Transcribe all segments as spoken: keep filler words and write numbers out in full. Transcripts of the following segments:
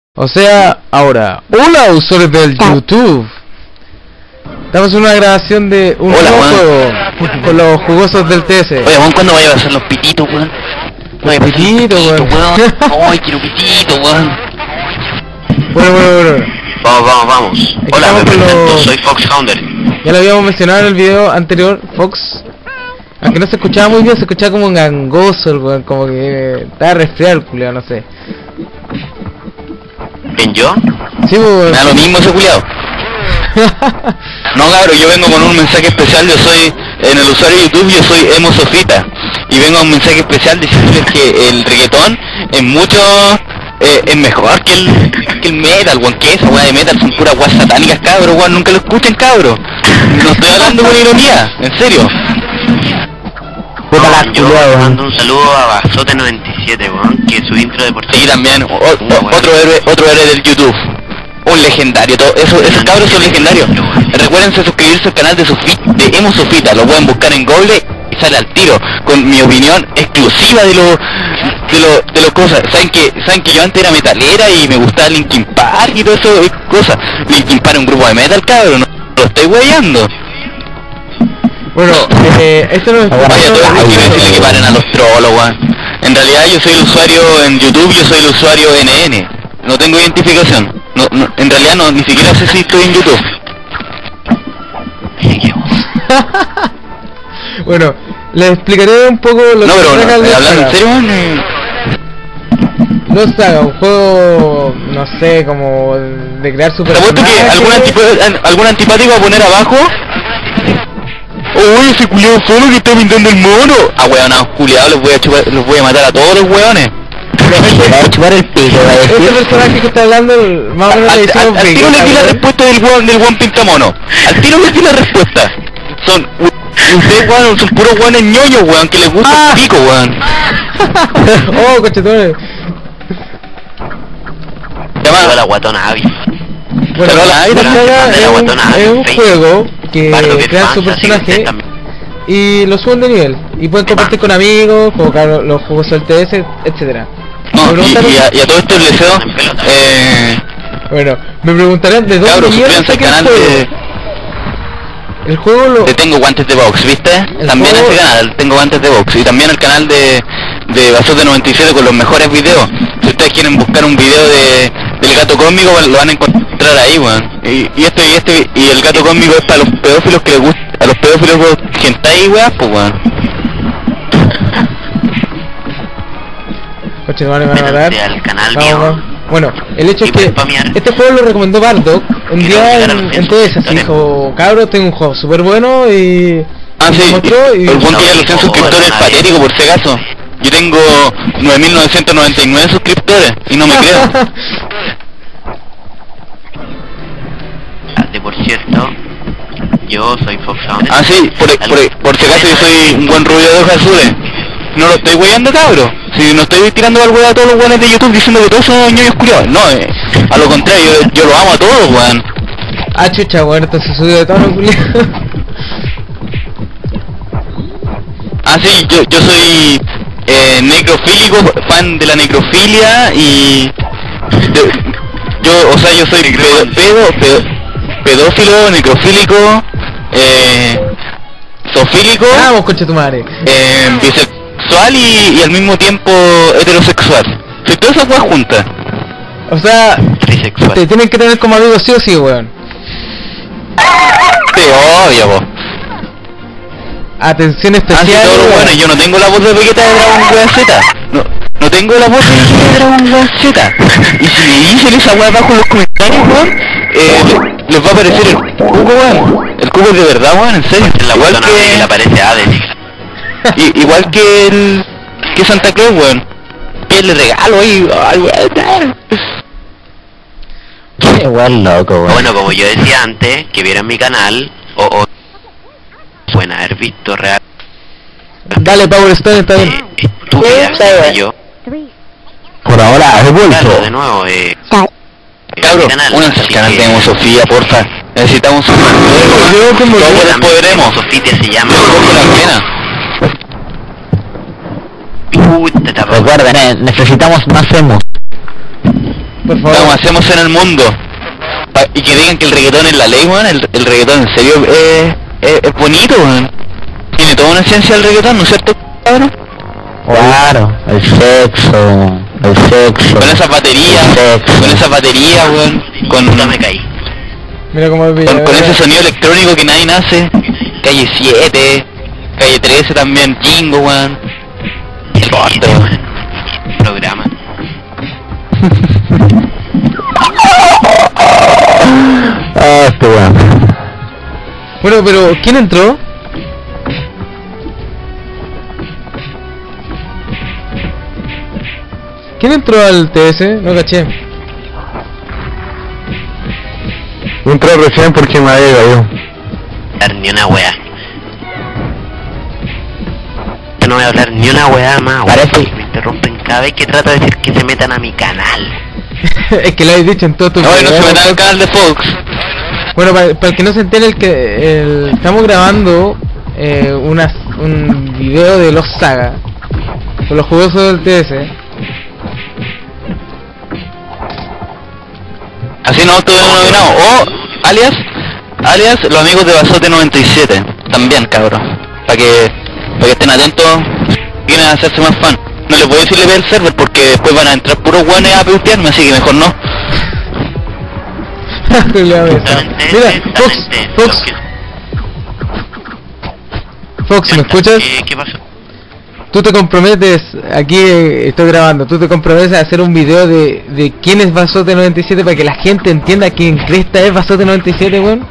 O sea, ahora, hola usuarios del YouTube. Estamos en una grabación de un Hola, nuevo juego con los jugosos del T S. Oye, weón, ¿cuándo vaya a hacer los pititos, weón? Los pititos, weón. Ay, quiero pititos, weón. Bueno, bueno, bueno. Vamos, vamos, vamos. Aquí Hola, me estamos con presento, los- soy Fox Founder. Ya lo habíamos mencionado en el video anterior, Fox. Aunque no se escuchaba muy bien, se escuchaba como un gangoso, el weón, como que estaba resfriado el culiao, no sé. ¿En yo? Sí, weón. Me da lo mismo ese culiao. No, cabrón, yo vengo con un mensaje especial. Yo soy, en el usuario de YouTube, yo soy Emo Sofita. Y vengo a un mensaje especial diciéndoles que el reggaetón es mucho, eh, es mejor que el, que el metal, weón. Que esa weá de metal son puras weas satánicas, cabro, weón. Nunca lo escuchen, cabro. No estoy hablando con ironía, en serio. No, yo culiao, mando un saludo a Basote noventa y siete, weón, que su intro deportivo. Y también, o- o- otro héroe, otro héroe del YouTube. Un legendario, todo, eso, esos cabros son legendarios. Recuérdense suscribirse al canal de Sofita, de Emo Sofita, lo pueden buscar en Google y sale al tiro, con mi opinión exclusiva de lo, de lo, de lo cosas. Saben que, saben que yo antes era metalera y me gustaba Linkin Park y todo eso, y cosas. Linkin Park es un grupo de metal, cabrón, no lo estoy weyando. Bueno, eh, esto no es... Vaya, todo el mundo quiere decirle que paren a los trolos, weón. En realidad yo soy el usuario en YouTube, yo soy el usuario N N. No tengo identificación. No, no, en realidad no, ni siquiera sé si estoy en YouTube. Bueno, les explicaré un poco lo No, que pero saca no, el hablando en Saga. serio, weón, eh, No Saga, un juego, no sé, como de crear su te apuesto que algún, antipa- an- algún antipático va a poner abajo. Uy, ese culiado solo que está pintando el mono. Ah, weón, a culiados los voy a chupar, los voy a matar a todos los weones. Le va a chupar el pico, va a Este decir. personaje que está hablando, más o menos le Al, decimos al- al tiro le di la respuesta del weón, del weón pintamono. Al tiro le di la respuesta. Son, u- ustedes weón, son puros weones ñoños, weón, que les gusta Ah. el pico, weón. Oh, cachetón. Saludo a la guatona Avi. Bueno, Pero la- este la- Saga la- es la un, guatona es un en juego que Bardo que crean fan, su así que personaje ustedes también. y lo suben de nivel. Y pueden compartir con amigos, jugar los juegos del T S, etcétera. No, Me y, preguntaron- y a, y a todo esto les deseo, eh, Bueno, me preguntarán de dónde cabros, mierda suscríbanse al saqué el canal juego. de, El juego lo... de Tengo Guantes de Box, ¿viste? El También juego- ese canal, Tengo Guantes de Box. Y también el canal de, de Basote noventa y siete con los mejores videos. Si ustedes quieren buscar un video de, del gato cósmico, lo van a encontrar ahí, weón. Y, y este y este y el gato cósmico es para los pedófilos que les gusta, a los pedófilos hentai, weón, pues weón. Coche, no vale, me van a dar. Métanse al canal Vamos, mío. vamos. Bueno, el hecho es Y que pueden spamear. este juego lo recomendó Bardock un Quiero día llegar en, a los en T S, así suscriptores. dijo, cabros, tengo un juego súper bueno y... Ah, y sí, me mostró y... el buen que ya los cien No, suscriptores es no, patético, por si acaso. Yo tengo nueve mil novecientos noventa y nueve suscriptores y no me creo. De por cierto, yo soy Fox Founder. Ah, sí, por, por, por si acaso yo soy un buen rubio de ojos azules. No lo estoy weyando, cabro. Si no estoy tirando al weón a todos los weones de YouTube diciendo que todos son ñoños culiados. No, eh, a lo contrario, yo, yo lo amo a todos, weón. Ah, chucha, bueno, entonces subió de tono, culiao. Ah, sí, yo, yo soy eh, necrofílico, fan de la necrofilia y... de- yo, o sea, yo soy pedo, pedo, pedo- pedófilo, necrofílico, eh, zoofílico, Vamos, coche tu madre. eh, bisexual y, y al mismo tiempo heterosexual. Soy todas esas weas juntas. O sea, Trisexual. te tienen que tener como amigos sí o sí, weón. Sí, obvio, po. Atención Ah, sí, especial. todo lo weón. bueno, yo no tengo la voz de Vegeta de Dragon Ball Z. No, no tengo la voz de Vegeta de Dragon Ball Z. Y si me dicen esa weá abajo en los comentarios, weón, eh, le- les va a aparecer el cubo, weón. El cubo es de verdad, weón, en serio. En la Igual guatona Avi le aparece Hades. que, i- igual que el, que Santa Claus, weón. Que le regalo ahí, ay, weón. Qué weón loco, weón. Bueno, como yo decía antes, que vieron mi canal, o, o pueden haber visto real. Dale, Power Stone, está bien. Eh, estúpida, que yo. Por ahora, has Claro, de nuevo, eh. Cabrón, mi canal, únanse al así canal que- de Emo Sofía, porfa. Necesitamos un Yo como Todos yo- los podremos. Sofía se llama. Por la pena. Puta, te Recuerden, eh, necesitamos más emos. Por Como favor. hacemos en el mundo. Pa- y que digan que el reggaetón es la ley, weón. El, el reggaetón en serio eh, es, es bonito, weón. Tiene toda una esencia del reggaetón, ¿no es cierto, cabrón? Claro, el sexo, el sexo. Con esas baterías, el sexo. con esas baterías, weón. Con, No me caí. Mira cómo es con, con ese Villaverde. sonido electrónico que nadie hace. Calle siete, Calle trece también, Jingo, weón. El corte, weón. Programa. Ah, este weón. Bueno, pero ¿quién entró? ¿Quién entró al T S? No caché. Entró recién porque me había caído. Hablar ni una wea. Yo no voy a hablar ni una wea más, weón, Parece- porque me interrumpen cada vez que trato de decir que se metan a mi canal. Es que lo habéis dicho en todo tu No, y no se videos, metan al Fox. canal de Fox. Bueno, para, para el que no se entere, el que el, estamos grabando eh, unas, un video de los Saga con los jugosos del T S. Así nos autodenominamos. O, alias, alias, los amigos de Basote noventa y siete. También, cabrón. Para que, para que estén atentos, vienen a hacerse más fan. No les puedo decir le ve el server porque después van a entrar puros guanes a peutearme, así que mejor no. Mira, Solamente, Fox, solamente Fox, los que- Fox, ¿me escuchas? ¿Qué, qué pasó? Tú te comprometes, aquí eh, estoy grabando, tú te comprometes a hacer un video de, de quién es Basote noventa y siete para que la gente entienda quién cresta es Basote noventa y siete, weón.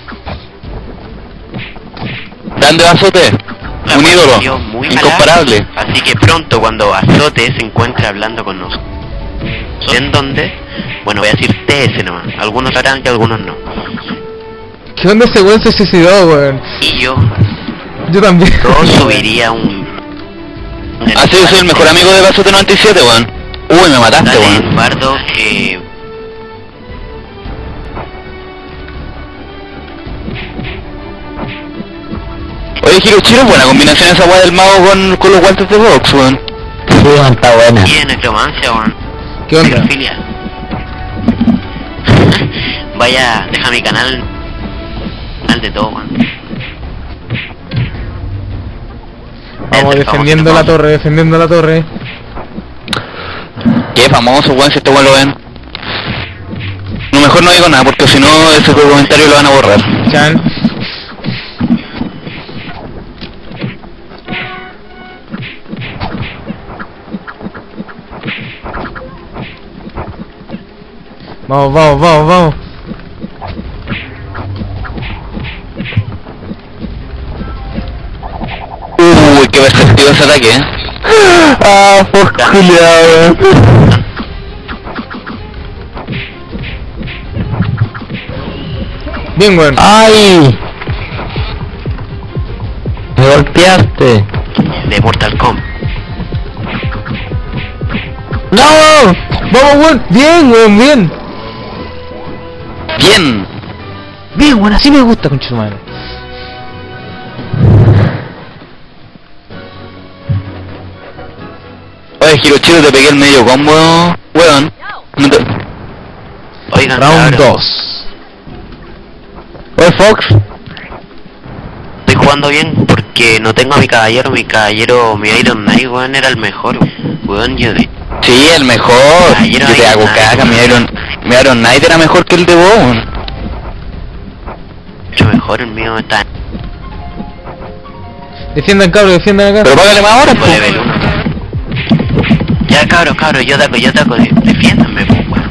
Grande Basote, Ah, un bueno, ídolo, yo muy incomparable. mala, así que pronto cuando Basote se encuentre hablando con nosotros, ¿en dónde? Bueno, voy a decir T S nomás. Algunos sabrán que algunos no. ¿Qué onda ese weón se suicidó, weón? Y yo, Yo también. yo subiría un... un Así yo soy el mejor amigo de Basote noventa y siete, weón. Uy, me mataste, Dale, weón. Eduardo, que... Oye, Hiroshiro, buena combinación esa weá del mago con, con los guantes de box, weón. Sí, weón, está buena. Y en necromancia, weón. ¿Qué onda? Necrofilia. Vaya, deja mi canal... Canal de todo, weón. Vamos Este defendiendo famoso la famoso. torre, defendiendo la torre. Qué famoso, weón, si este weón lo ven. No, mejor no digo nada, porque si no, ese comentario lo van a borrar. Chan. Vamos, vamos, vamos, vamos. Uy, qué perceptivo ese ataque, eh. Ah, por culiao, weón. Bien, weón. ¡Ay! Me golpeaste. De Mortal Kombat. ¡No! ¡Vamos, weón! ¡Bien, weón! ¡Bien! Bien. Bien, weón, así me gusta, conchetumare. Oye, Hiroshiro, te pegué el medio combo, weón. No te... Oigan, Round cabros, dos. Oye, Fox. estoy jugando bien porque no tengo a mi caballero. Mi caballero, mi Iron Knight, weón, era el mejor. Weón, yo de... Sí, el mejor. Ah, yo Yo no te digo hago nada, caca, mi weón. Iron... Mi Iron Knight era mejor que el de vos, weón. mucho mejor. El mío está Defiendan, cabros, defiendan acá. Pero págale más ahora, en po. level uno. Ya, cabros, cabros, yo taco, yo taco. de- Defiéndanme, pues, weón.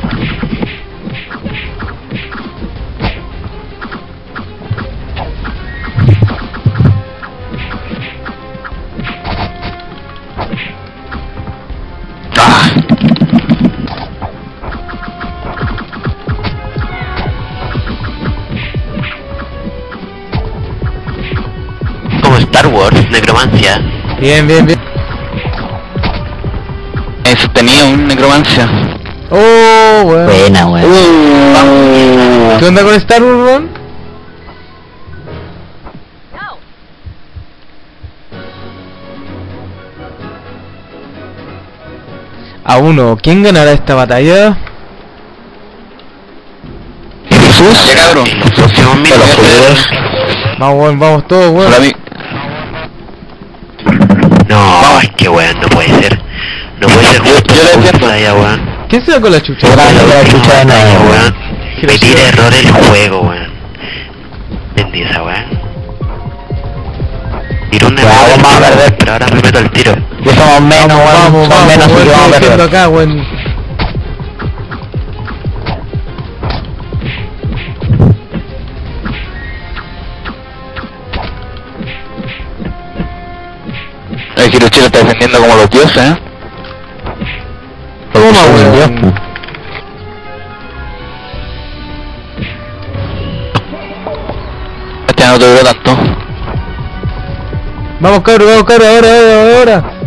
Ah. Como Star Wars, necromancia. Bien, bien, bien. Eso tenía un necromancia. Oh, weón. Buena, weón. Uh. ¿Qué onda con Star Wars, weón? A uno, ¿quién ganará esta batalla? Jesús, ya cabrón. En los próximos Para los minutos. futuros. Vamos, weón, vamos todos, weón. Para mí. No, es que weón, no puede ser. No puede ser Yo- justo yo le esa defiendo. ultra ya, weón. ¿Quién se va con la chucha? Yo la- yo la chucha de batalla, nuevo, weón. Que Me lo tira lleva. error el juego, weón. Entendí esa weón. Tiro un Ya, error, vamos a perder. pero ahora me meto al tiro. Ya somos menos, weón. Vamos, Somos vamos, menos weón, y vamos a estoy diciendo perder. acá, weón. El Hiroshima está defendiendo como los dioses, ¿eh? Toma, Somos weón. Dios, pues. Este no te duró tanto. Vamos, cabrón, vamos, cabrón, ahora, ahora, ahora.